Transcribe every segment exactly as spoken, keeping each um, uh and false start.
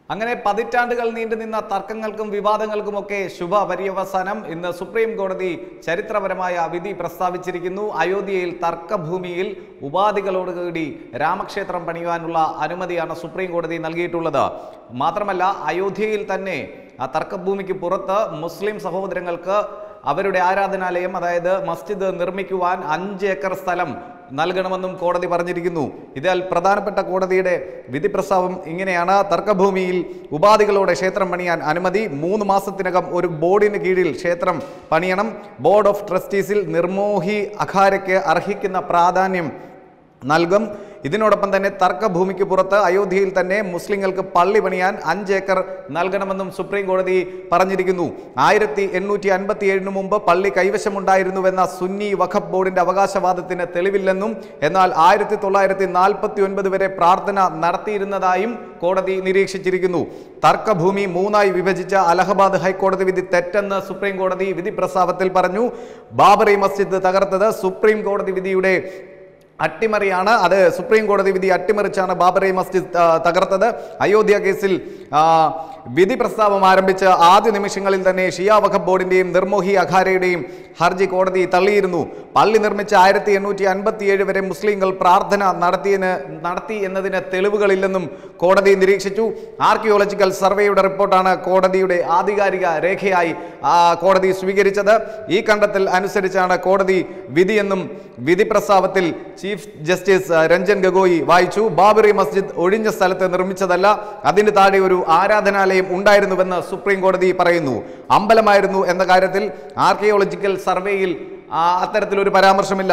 അങ്ങനെ പതിറ്റാണ്ടുകൾ നീണ്ടുനിന്ന തർക്കങ്ങൾക്കും വിവാദങ്ങൾക്കുമൊക്കെ ശുഭ പര്യവസാനം. ഇന്ന് സുപ്രീം കോടതി ചരിത്രപരമായ വിധി പ്രസ്താവിച്ചിരിക്കുന്നു. അയോധ്യയിൽ തർക്കഭൂമിയിൽ ഉപാധികളോടുകൂടി രാമക്ഷേത്രം പണിയുവാനുള്ള അനുമതിയാണ് സുപ്രീം കോടതി നൽകിയിട്ടുള്ളത്. മാത്രമല്ല, അയോധ്യയിൽ തന്നെ ആ തർക്കഭൂമിക്ക് പുറത്ത് മുസ്ലിം സഹോദരങ്ങൾക്ക് അവരുടെ ആരാധനാലയം, അതായത് മസ്ജിദ് നിർമ്മിക്കുവാൻ അഞ്ച് ഏക്കർ സ്ഥലം നൽകണമെന്നും കോടതി പറഞ്ഞിരിക്കുന്നു. ഇതിൽ പ്രധാനപ്പെട്ട കോടതിയുടെ വിധി പ്രസ്താവം ഇങ്ങനെയാണ്: തർക്കഭൂമിയിൽ ഉപാധികളോടെ ക്ഷേത്രം പണിയാൻ അനുമതി. മൂന്ന് മാസത്തിനകം ഒരു ബോർഡിന് കീഴിൽ ക്ഷേത്രം പണിയണം. ബോർഡ് ഓഫ് ട്രസ്റ്റീസിൽ നിർമോഹി അഖാരയ്ക്ക് അർഹിക്കുന്ന പ്രാധാന്യം നൽകും. ഇതിനോടൊപ്പം തന്നെ തർക്കഭൂമിക്ക് പുറത്ത് അയോധ്യയിൽ തന്നെ മുസ്ലിങ്ങൾക്ക് പള്ളി പണിയാൻ അഞ്ച് ഏക്കർ നൽകണമെന്നും സുപ്രീം കോടതി പറഞ്ഞിരിക്കുന്നു. ആയിരത്തി എണ്ണൂറ്റി അൻപത്തി ഏഴിന് മുമ്പ് പള്ളി കൈവശമുണ്ടായിരുന്നുവെന്ന സുന്നി വഖഫ് ബോർഡിന്റെ അവകാശവാദത്തിന് തെളിവില്ലെന്നും, എന്നാൽ ആയിരത്തി തൊള്ളായിരത്തി നാൽപ്പത്തി ഒൻപത് വരെ പ്രാർത്ഥന നടത്തിയിരുന്നതായും കോടതി നിരീക്ഷിച്ചിരിക്കുന്നു. തർക്കഭൂമി മൂന്നായി വിഭജിച്ച അലഹബാദ് ഹൈക്കോടതി വിധി തെറ്റെന്ന് സുപ്രീം കോടതി വിധി പ്രസ്താവത്തിൽ പറഞ്ഞു. ബാബറി മസ്ജിദ് തകർത്തത് സുപ്രീം കോടതി വിധിയുടെ അട്ടിമറിയാണ്. അത് സുപ്രീം കോടതി വിധി അട്ടിമറിച്ചാണ് ബാബറി മസ്ജിദ് തകർത്തത്. അയോധ്യ കേസിൽ വിധി പ്രസ്താവം ആരംഭിച്ച ആദ്യ നിമിഷങ്ങളിൽ തന്നെ ഷിയ വഖഫ് ബോർഡിന്റെയും നിർമോഹി അഖാരയുടെയും ഹർജി കോടതി തള്ളിയിരുന്നു. പള്ളി നിർമ്മിച്ച ആയിരത്തി എണ്ണൂറ്റി അൻപത്തി ഏഴ് വരെ മുസ്ലിങ്ങൾ പ്രാർത്ഥന നടത്തിയതിന് നടത്തി എന്നതിന് തെളിവുകളില്ലെന്നും കോടതി നിരീക്ഷിച്ചു. ആർക്കിയോളജിക്കൽ സർവേയുടെ റിപ്പോർട്ടാണ് കോടതിയുടെ ആധികാരിക രേഖയായി കോടതി സ്വീകരിച്ചത്. ഈ കണ്ടെത്തൽ അനുസരിച്ചാണ് കോടതി വിധിയെന്നും വിധി പ്രസ്താവത്തിൽ ചീഫ് ജസ്റ്റിസ് രഞ്ജൻ ഗൊഗോയി വായിച്ചു. ബാബറി മസ്ജിദ് ഒഴിഞ്ഞ സ്ഥലത്ത് നിർമ്മിച്ചതല്ല, അതിന് താഴെ ഒരു ആരാധനാലയം ഉണ്ടായിരുന്നുവെന്ന് സുപ്രീം കോടതി പറയുന്നു. അമ്പലമായിരുന്നു എന്ന കാര്യത്തിൽ ആർക്കിയോളജിക്കൽ സർവേയിൽ അത്തരത്തിലൊരു പരാമർശമില്ല.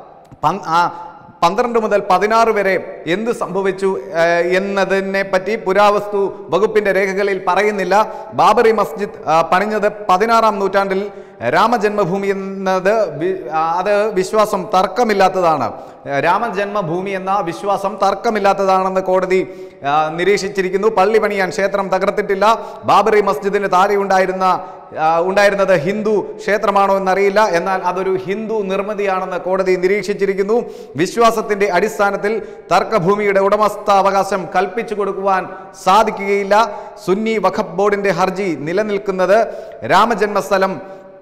പന്ത്രണ്ട് മുതൽ പതിനാറ് വരെ എന്ത് സംഭവിച്ചു എന്നതിനെ പറ്റി പുരാവസ്തു വകുപ്പിന്റെ രേഖകളിൽ പറയുന്നില്ല. ബാബറി മസ്ജിദ് പണിഞ്ഞത് പതിനാറാം നൂറ്റാണ്ടിൽ രാമജന്മഭൂമി എന്നത് അത് വിശ്വാസം തർക്കമില്ലാത്തതാണ്. രാമജന്മഭൂമി എന്ന വിശ്വാസം തർക്കമില്ലാത്തതാണെന്ന് കോടതി നിരീക്ഷിച്ചിരിക്കുന്നു. പള്ളി പണിയാൻ ക്ഷേത്രം തകർത്തിട്ടില്ല. ബാബറി മസ്ജിദിന് താഴെ ഉണ്ടായിരുന്ന ഉണ്ടായിരുന്നത് ഹിന്ദു ക്ഷേത്രമാണോ എന്നറിയില്ല, എന്നാൽ അതൊരു ഹിന്ദു നിർമ്മിതിയാണെന്ന് കോടതി നിരീക്ഷിച്ചിരിക്കുന്നു. വിശ്വാസത്തിന്റെ അടിസ്ഥാനത്തിൽ തർക്കഭൂമിയുടെ ഉടമസ്ഥാവകാശം കൽപ്പിച്ചു കൊടുക്കുവാൻ സാധിക്കുകയില്ല. സുന്നി വഖഫ് ബോർഡിന്റെ ഹർജി നിലനിൽക്കുന്നത് രാമജന്മസ്ഥലം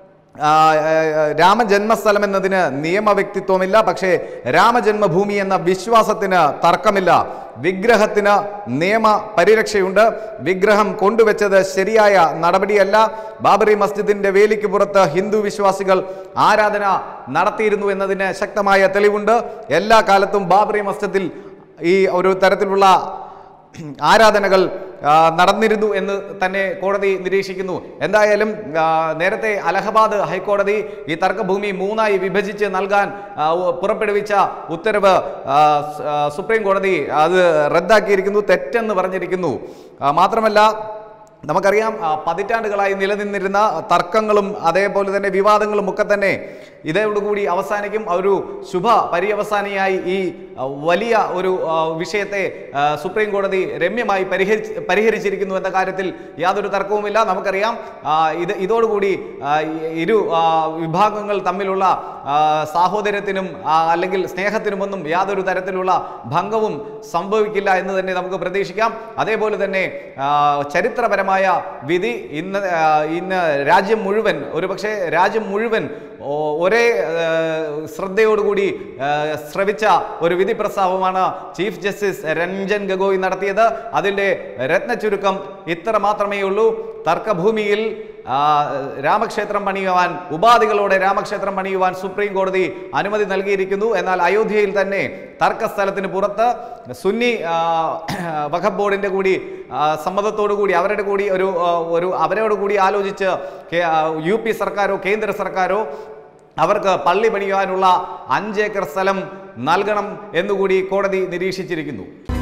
രാമജന്മസ്ഥലം എന്നതിന് നിയമവ്യക്തിത്വമില്ല. പക്ഷേ രാമജന്മഭൂമി എന്ന വിശ്വാസത്തിന് തർക്കമില്ല. വിഗ്രഹത്തിന് നിയമ പരിരക്ഷയുണ്ട്. വിഗ്രഹം കൊണ്ടുവച്ചത് ശരിയായ നടപടിയല്ല. ബാബറി മസ്ജിദിന്റെ വേലിക്ക് പുറത്ത് ഹിന്ദു വിശ്വാസികൾ ആരാധന നടത്തിയിരുന്നു എന്നതിന് ശക്തമായ തെളിവുണ്ട്. എല്ലാ കാലത്തും ബാബറി മസ്ജിദിൽ ഈ ഒരു തരത്തിലുള്ള ആരാധനകൾ നടന്നിരുന്നു എന്ന് തന്നെ കോടതി നിരീക്ഷിക്കുന്നു. എന്തായാലും നേരത്തെ അലഹബാദ് ഹൈക്കോടതി ഈ തർക്കഭൂമി മൂന്നായി വിഭജിച്ച് നൽകാൻ പുറപ്പെടുവിച്ച ഉത്തരവ് സുപ്രീം കോടതി അത് റദ്ദാക്കിയിരിക്കുന്നു, തെറ്റെന്ന് പറഞ്ഞിരിക്കുന്നു. മാത്രമല്ല, നമുക്കറിയാം, പതിറ്റാണ്ടുകളായി നിലനിന്നിരുന്ന തർക്കങ്ങളും അതേപോലെ തന്നെ വിവാദങ്ങളും ഒക്കെ തന്നെ ഇതോടുകൂടി അവസാനിക്കും. ഒരു ശുഭ പര്യവസാനിയായി ഈ വലിയ ഒരു വിഷയത്തെ സുപ്രീം കോടതി രമ്യമായി പരിഹരിച്ച് പരിഹരിച്ചിരിക്കുന്നു എന്ന കാര്യത്തിൽ യാതൊരു തർക്കവുമില്ല. നമുക്കറിയാം, ഇത് ഇതോടുകൂടി ഇരു വിഭാഗങ്ങൾ തമ്മിലുള്ള സാഹോദര്യത്തിനും അല്ലെങ്കിൽ സ്നേഹത്തിനുമൊന്നും യാതൊരു തരത്തിലുള്ള ഭംഗവും സംഭവിക്കില്ല എന്ന് തന്നെ നമുക്ക് പ്രതീക്ഷിക്കാം. അതേപോലെ തന്നെ ചരിത്രപരമായ വിധി ഇന്ന് ഇന്ന് രാജ്യം മുഴുവൻ, ഒരുപക്ഷെ രാജ്യം മുഴുവൻ ഒരേ ശ്രദ്ധയോടുകൂടി ശ്രവിച്ച ഒരു വിധി പ്രസ്താവമാണ് ചീഫ് ജസ്റ്റിസ് രഞ്ജൻ ഗൊഗോയി നടത്തിയത്. അതിൻ്റെ രത്ന ചുരുക്കം ഇത്ര മാത്രമേ ഉള്ളൂ: തർക്കഭൂമിയിൽ രാമക്ഷേത്രം പണിയുവാൻ, ഉപാധികളോടെ രാമക്ഷേത്രം പണിയുവാൻ സുപ്രീം കോടതി അനുമതി നൽകിയിരിക്കുന്നു. എന്നാൽ അയോധ്യയിൽ തന്നെ തർക്കസ്ഥലത്തിന് പുറത്ത് സുന്നി വഖഫ് ബോർഡിന്റെ കൂടി സമ്മതത്തോടു കൂടി അവരുടെ കൂടി ഒരു ഒരു അവരോട് കൂടി ആലോചിച്ച് യു പി സർക്കാരോ കേന്ദ്ര സർക്കാരോ അവർക്ക് പള്ളി പണിയുവാനുള്ള അഞ്ചേക്കർ സ്ഥലം നൽകണം എന്നുകൂടി കോടതി നിരീക്ഷിച്ചിരിക്കുന്നു.